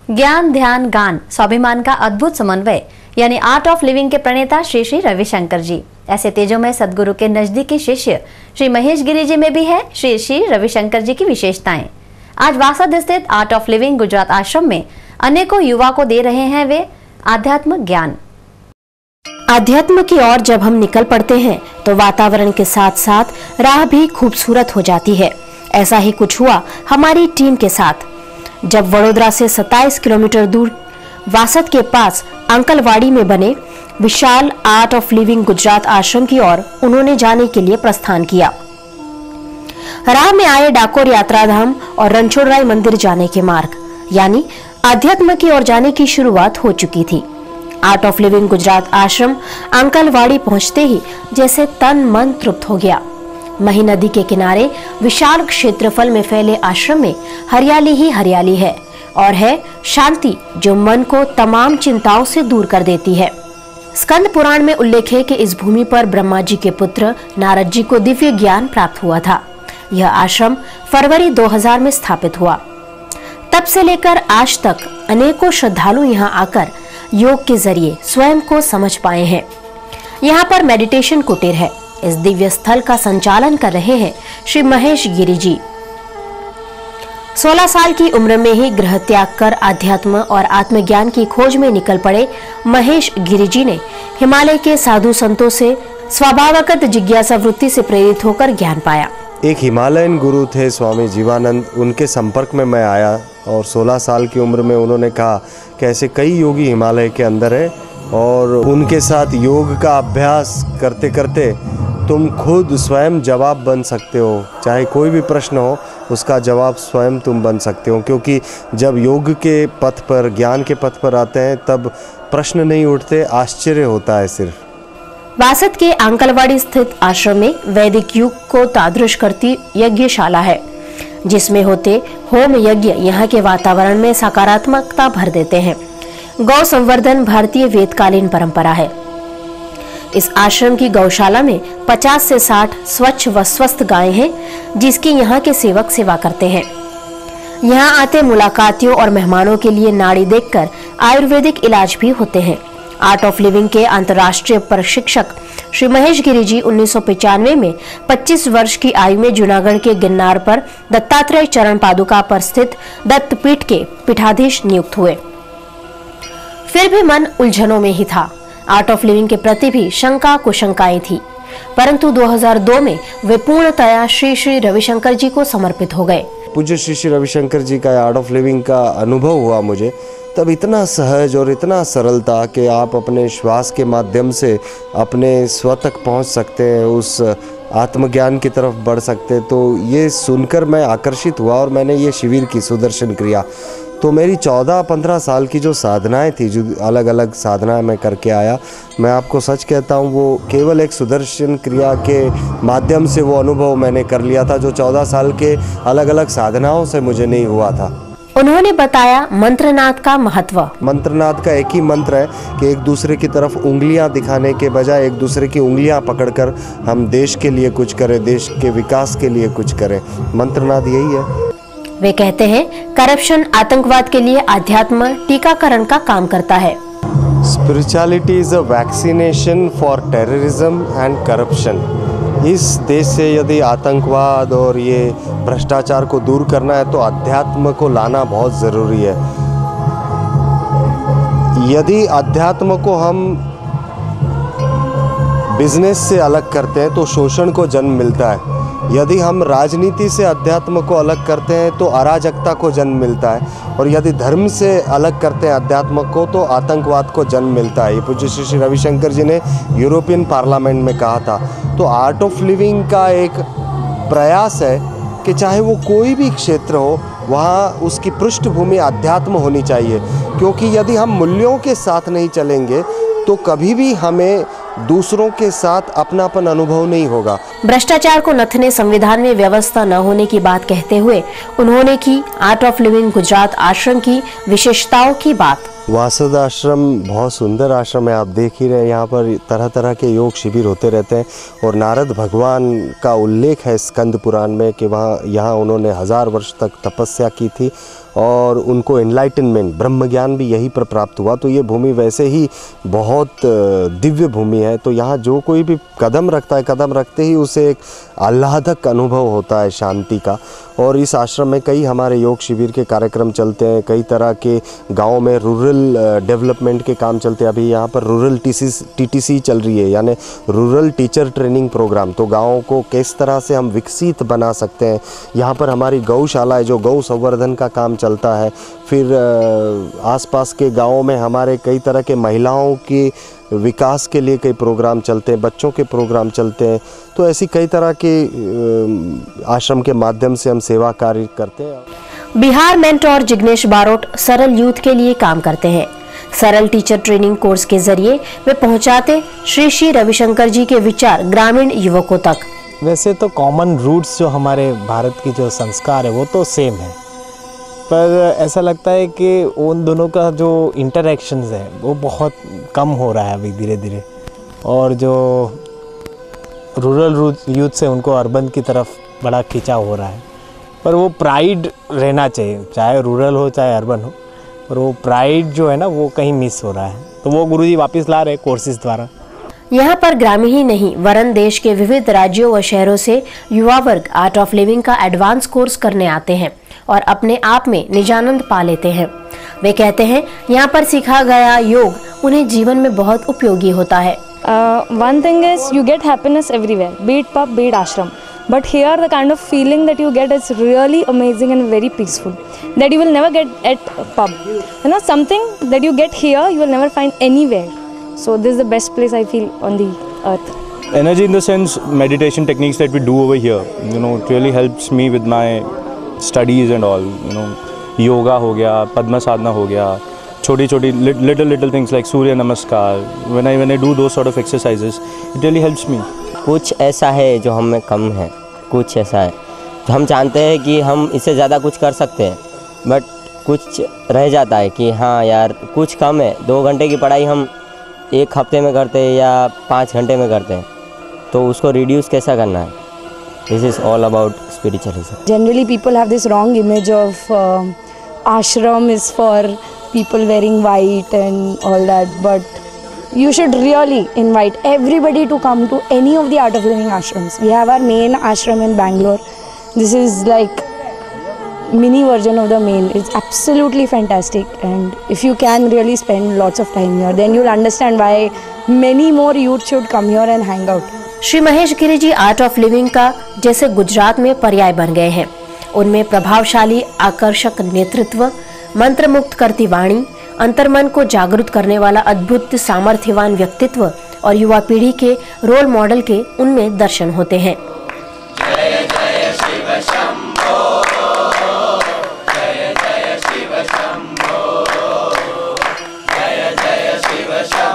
ज्ञान ध्यान गान स्वाभिमान का अद्भुत समन्वय यानी आर्ट ऑफ लिविंग के प्रणेता श्री श्री रविशंकर जी। ऐसे तेजोमय सदगुरु के नजदीकी शिष्य श्री महेश गिरी जी में भी है श्री श्री रविशंकर जी की विशेषताएं। आज वासद स्थित आर्ट ऑफ लिविंग गुजरात आश्रम में अनेकों युवा को दे रहे हैं वे आध्यात्म ज्ञान। आध्यात्म की ओर जब हम निकल पड़ते हैं तो वातावरण के साथ साथ राह भी खूबसूरत हो जाती है। ऐसा ही कुछ हुआ हमारी टीम के साथ जब वडोदरा से 27 किलोमीटर दूर वासद के पास अंकलवाड़ी में बने विशाल आर्ट ऑफ लिविंग गुजरात आश्रम की ओर उन्होंने जाने के लिए प्रस्थान किया। राह में आए डाकोर यात्राधाम और रणछोड़राय मंदिर जाने के मार्ग यानी आध्यात्म की ओर जाने की शुरुआत हो चुकी थी। आर्ट ऑफ लिविंग गुजरात आश्रम अंकलवाड़ी पहुंचते ही जैसे तन मन तृप्त हो गया। मही नदी के किनारे विशाल क्षेत्रफल में फैले आश्रम में हरियाली ही हरियाली है और है शांति जो मन को तमाम चिंताओं से दूर कर देती है। स्कंद पुराण में उल्लेख है कि इस भूमि पर ब्रह्मा जी के पुत्र नारद जी को दिव्य ज्ञान प्राप्त हुआ था। यह आश्रम फरवरी 2000 में स्थापित हुआ। तब से लेकर आज तक अनेकों श्रद्धालु यहाँ आकर योग के जरिए स्वयं को समझ पाए हैं। यहाँ पर मेडिटेशन कुटीर है। इस दिव्य स्थल का संचालन कर रहे हैं श्री महेश गिरी जी। 16 साल की उम्र में ही गृह त्याग कर आध्यात्म और आत्मज्ञान की खोज में निकल पड़े महेश गिरी जी ने हिमालय के साधु संतों से स्वाभाविक जिज्ञासा वृत्ति से प्रेरित होकर ज्ञान पाया। एक हिमालयन गुरु थे स्वामी जीवानंद, उनके संपर्क में मैं आया और 16 साल की उम्र में उन्होंने कहा कि ऐसे कई योगी हिमालय के अंदर है और उनके साथ योग का अभ्यास करते करते तुम खुद स्वयं जवाब बन सकते हो। चाहे कोई भी प्रश्न हो उसका जवाब स्वयं तुम बन सकते हो, क्योंकि जब योग के पथ पर ज्ञान के पथ पर आते हैं तब प्रश्न नहीं उठते, आश्चर्य होता है सिर्फ। वासद के अंकलवाड़ी स्थित आश्रम में वैदिक युग को तादृश करती यज्ञशाला है जिसमें होते होम यज्ञ यहाँ के वातावरण में सकारात्मकता भर देते हैं। गौ संवर्धन भारतीय वेदकालीन परंपरा है। इस आश्रम की गौशाला में 50 से 60 स्वच्छ व स्वस्थ गायें हैं जिसकी यहाँ के सेवक सेवा करते हैं। यहाँ आते मुलाकातियों और मेहमानों के लिए नाड़ी देखकर आयुर्वेदिक इलाज भी होते हैं। आर्ट ऑफ लिविंग के अंतर्राष्ट्रीय प्रशिक्षक श्री महेश गिरी जी 1995 में 25 वर्ष की आयु में जूनागढ़ के गिरनार पर दत्तात्रेय चरण पादुका पर स्थित दत्तपीठ के पीठाधीश नियुक्त हुए। फिर भी मन उलझनों में ही था। आर्ट ऑफ लिविंग के प्रति भी शंका कुशंकाएं थी, परंतु 2002 में वे पूर्णतया श्री श्री रविशंकर जी को समर्पित हो गए। पूज्य श्री श्री रविशंकर जी का आर्ट ऑफ लिविंग का अनुभव हुआ मुझे, तब इतना सहज और इतना सरल था कि आप अपने श्वास के माध्यम से अपने स्व तक पहुंच सकते हैं, उस आत्मज्ञान की तरफ बढ़ सकते। तो ये सुनकर मैं आकर्षित हुआ और मैंने ये शिविर की सुदर्शन क्रिया। तो मेरी 14-15 साल की जो साधनाएं थी, जो अलग अलग साधनाएं मैं करके आया, मैं आपको सच कहता हूं वो केवल एक सुदर्शन क्रिया के माध्यम से वो अनुभव मैंने कर लिया था जो 14 साल के अलग अलग साधनाओं से मुझे नहीं हुआ था। उन्होंने बताया मंत्रनाद का महत्व। मंत्रनाद का एक ही मंत्र है कि एक दूसरे की तरफ उंगलियां दिखाने के बजाय एक दूसरे की उंगलियां पकड़कर हम देश के लिए कुछ करें, देश के विकास के लिए कुछ करें। मंत्रनाद यही है। वे कहते हैं करप्शन आतंकवाद के लिए अध्यात्म टीकाकरण का काम करता है। Spirituality is a vaccination for terrorism and corruption. इस देश से यदि आतंकवाद और ये भ्रष्टाचार को दूर करना है तो अध्यात्म को लाना बहुत ज़रूरी है। यदि अध्यात्म को हम बिजनेस से अलग करते हैं तो शोषण को जन्म मिलता है। यदि हम राजनीति से अध्यात्म को अलग करते हैं तो अराजकता को जन्म मिलता है और यदि धर्म से अलग करते हैं अध्यात्म को तो आतंकवाद को जन्म मिलता है। ये पूज्य श्री श्री रविशंकर जी ने यूरोपियन पार्लियामेंट में कहा था। तो आर्ट ऑफ लिविंग का एक प्रयास है कि चाहे वो कोई भी क्षेत्र हो वहाँ उसकी पृष्ठभूमि अध्यात्म होनी चाहिए, क्योंकि यदि हम मूल्यों के साथ नहीं चलेंगे तो कभी भी हमें दूसरों के साथ अपनापन अनुभव नहीं होगा। भ्रष्टाचार को नथने संविधान में व्यवस्था न होने की बात कहते हुए उन्होंने की आर्ट ऑफ लिविंग गुजरात आश्रम की विशेषताओं की बात। वासद आश्रम बहुत सुंदर आश्रम है, आप देख ही रहे हैं। यहाँ पर तरह तरह के योग शिविर होते रहते हैं और नारद भगवान का उल्लेख है स्कंद पुराण में कि यहाँ उन्होंने 1000 वर्ष तक तपस्या की थी और उनको एनलाइटनमेंट ब्रह्म ज्ञान भी यहीं पर प्राप्त हुआ। तो ये भूमि वैसे ही बहुत दिव्य भूमि है। तो यहाँ जो कोई भी कदम रखता है, कदम रखते ही उसे एक आह्लादक अनुभव होता है शांति का। और इस आश्रम में कई हमारे योग शिविर के कार्यक्रम चलते हैं, कई तरह के गांव में रूरल डेवलपमेंट के काम चलते हैं। अभी यहाँ पर रूरल टीटीसी चल रही है, यानी रूरल टीचर ट्रेनिंग प्रोग्राम। तो गाँव को किस तरह से हम विकसित बना सकते हैं। यहाँ पर हमारी गौशाला है, जो गौ संवर्धन का काम चलता है। फिर आसपास के गाँवों में हमारे कई तरह के महिलाओं के विकास के लिए कई प्रोग्राम चलते हैं, बच्चों के प्रोग्राम चलते हैं। तो ऐसी कई तरह के आश्रम के माध्यम से हम सेवा कार्य करते हैं। बिहार मेंटोर जिग्नेश बारोट सरल यूथ के लिए काम करते हैं। सरल टीचर ट्रेनिंग कोर्स के जरिए वे पहुंचाते श्री श्री रविशंकर जी के विचार ग्रामीण युवकों तक। वैसे तो कॉमन रूट्स जो हमारे भारत की जो संस्कार है वो तो सेम है, पर ऐसा लगता है कि उन दोनों का जो इंटरेक्शंस है वो बहुत कम हो रहा है अभी धीरे धीरे। और जो रूरल यूथ से उनको अर्बन की तरफ बड़ा खिंचाव हो रहा है। पर वो प्राइड रहना चाहिए, चाहे रूरल हो चाहे अर्बन हो, पर वो प्राइड जो है ना वो कहीं मिस हो रहा है। तो वो गुरुजी वापस ला रहे कोर्सेज द्वारा। यहाँ पर ग्रामीण ही नहीं वरन देश के विविध राज्यों व शहरों से युवा वर्ग आर्ट ऑफ लिविंग का एडवांस कोर्स करने आते हैं और अपने आप में निजानंद पा लेते हैं। वे कहते हैं यहाँ पर सीखा गया योग उन्हें जीवन में बहुत उपयोगी होता है। One thing is you get happiness everywhere, be it pub, be it ashram. But here the kind of feeling that you get is really amazing and very peaceful that you will never get at pub. You know, something that you get here you will never find anywhere. So this is the best place I feel on the earth. Energy in the sense meditation techniques that we do over here, you know, it really helps me with my studies and all. You know, yoga हो गया, पद्मा साधना हो गया, छोटी छोटी little things like सूर्य नमस्कार. When I do those sort of exercises, it really helps me. कुछ ऐसा है जो हम में कम है, कुछ ऐसा है तो हम जानते हैं कि हम इससे ज़्यादा कुछ कर सकते हैं, बट कुछ रह जाता है कि हाँ यार कुछ कम है। 2 घंटे की पढ़ाई हम 1 हफ्ते में करते हैं या 5 घंटे में करते हैं, तो उसको रिड्यूस कैसा करना है। This is all about spiritualism. Generally people have this wrong image of ashram is for people wearing white and all that, but you should really invite everybody to come to any of the Art of Living ashrams. We have our main ashram in Bangalore. This is like mini version of the main. It's absolutely fantastic, and if you can really spend lots of time here, then you'll understand why many more youth should come here and hang out. Shri Mahesh Giri ji Art of Living का जैसे गुजरात में पर्याय बन गए हैं। उनमें प्रभावशाली आकर्षक नेतृत्व, मंत्र मुक्त करती वाणी, अंतर्मन को जागरूक करने वाला अद्भुत सामर्थ्यवान व्यक्तित्व और युवा पीढ़ी के रोल मॉडल के उनमें दर्शन होते हैं। जय जय शिव शंभो, जय जय शिव शंभो, जय जय शिव शंभो।